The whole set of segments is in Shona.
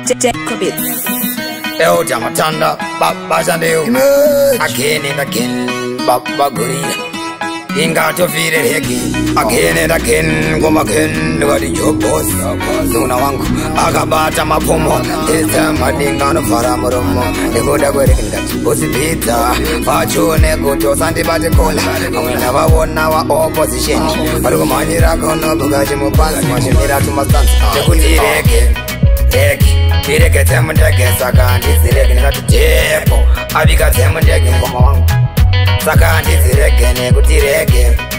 Yo, Jamatanda, Babazandeo, again and again, Babaguri. Inga to feed it again and again, come again, what is your boss? Luna Wanku, Agabata Mapomo, is the Madingano Faramomo, the good American Posita, Fortune, go to Santi Baticola, and we never won our opposition. But Romani Ragono, Bugajimo Pans, Machimira to Mastan, the good egg. Direct them and I guess I can't direct to Jepo. I got them and I come on. Sakan is again, good direct.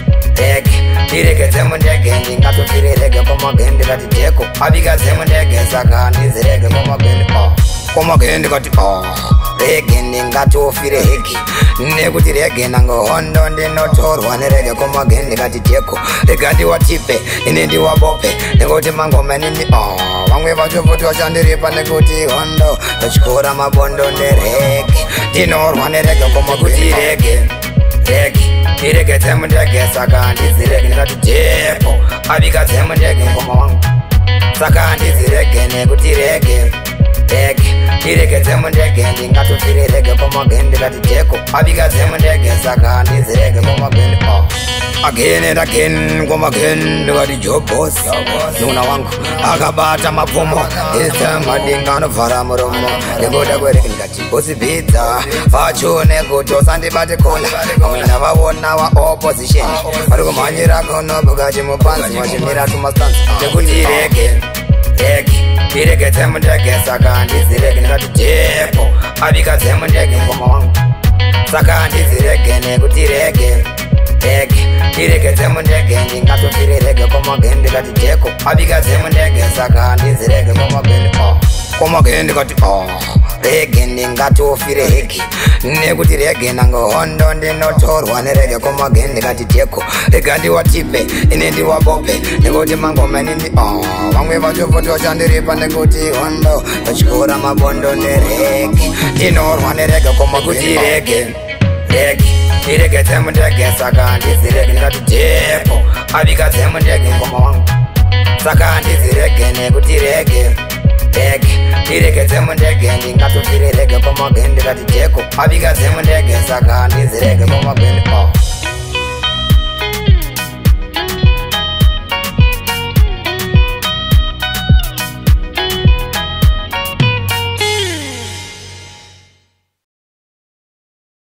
Direct them and again, got to feel it come again, they got to Jepo. I got them and I guess I can't direct come again. Come again, they got to again, got to feel a hickey. Never did again and go on, don't they not all one reggae come again, they got to Jepo. They got you a chipe, in the Wabope, they go to Mango Man in the One way about your photos and the rip and the goatee hondo. The Chikora Mabondo, the reg. Dinor, one egg, come a goatee reg. He gets them and I guess I can't is the reg to Jepo. I got them and I come on. Sakan is the reg and a goatee reg. He gets them and again, got to feel it come again, they got to Jepo. I got them and I guess I can't is the reg come again. Again and again, come again, what is your boss? Luna Wanku, Agabata Mapomo, is the Madingano Faramomo, the good American Posita, Fortune, go to Santi Baticola, and we never won our opposition. But Romani Ragono, Bugajimo Pans, Machimira to Mastan, the good egg. Direct them and I guess I can't direct to Jepo. I got them and again, come on. Sakan is again, good direct. Direct them and again, got to feel it come again, they got to Jepo. I got them and again, Sakan is again, come again. Come again, they got to again, got to feel a hickey. Never did again and go on, don't they not all one reggae come again, they got to Jepo. They got you a chipe, in the Wabope, they go to Mango Man in the One way about your photos and the rip and the goatee hondo. The Chikora Mabondo, the reg. Dinor, one reggae come a goatee reg. He gets them and I guess I can't is the reg to Jepo. I got them and again, come on. Sakan is the reg and a goatee reg. He gets them and again, got to feel it come again, they got to Jepo. I got them and I guess I can't is the reg come again.